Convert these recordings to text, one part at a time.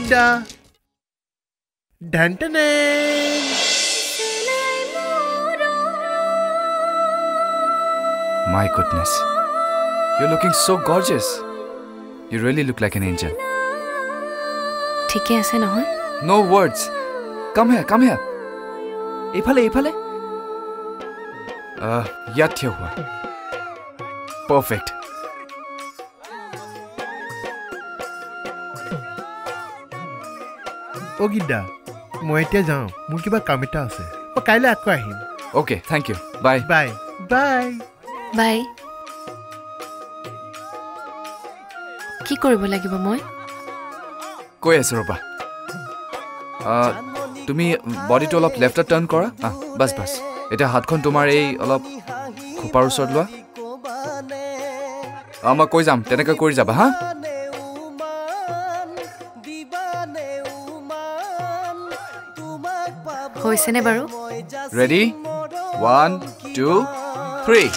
গিড্ডা ঢানটানে My goodness. You're looking so gorgeous. You really look like an angel. ঠিকে আছে নহয়? No words. Come here, come here. Ephale. Yat thiya hua. Perfect. ও গিড্ডা মই এতিয়া যাওঁ মোৰ কিবা কাম এটা আছে মই কাইলৈ আকৌ আহিম Okay, thank you. Bye. Bye. Bye. Bye. কি কৰিব লাগিব মই? কৈ আছো ৰবা। তুমি বডিটো অলপ লেফটত টাৰ্ন কৰা। বাস বাস। এতিয়া হাতখন তোমাৰ এই অলপ খোপাৰ ওচৰত লোৱা। মই কৈ যাম তেনেকৈ কৰি যাবা হা? হৈছেনে বাৰু? Ready? 1, 2, 3.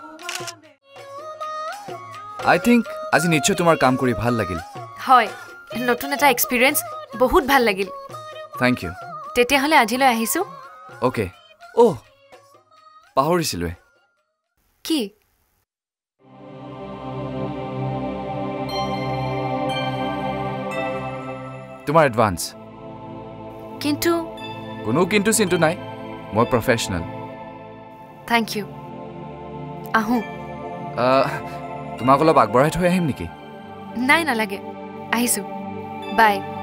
I think আজি নিশ্চয় তোমাৰ কাম কৰি ভাল লাগিল। হয়, নতুন এটা এক্সপেৰিয়েন্স বহুত ভাল লাগিল। Thank you. তেতিয়াহলে আজিলৈ আহিছো। Okay. পাহৰিছিলোৱে। কি? তোমাৰ এডভান্স। কিন্তু কোনো কিন্তু চিন্তু নাই। মই প্ৰফেশনাল। Thank U. আহো। তোমাক অলপ আগবঢ়াই থৈ আহিম নেকি? নাই নালাগে। আহিছো। বাই।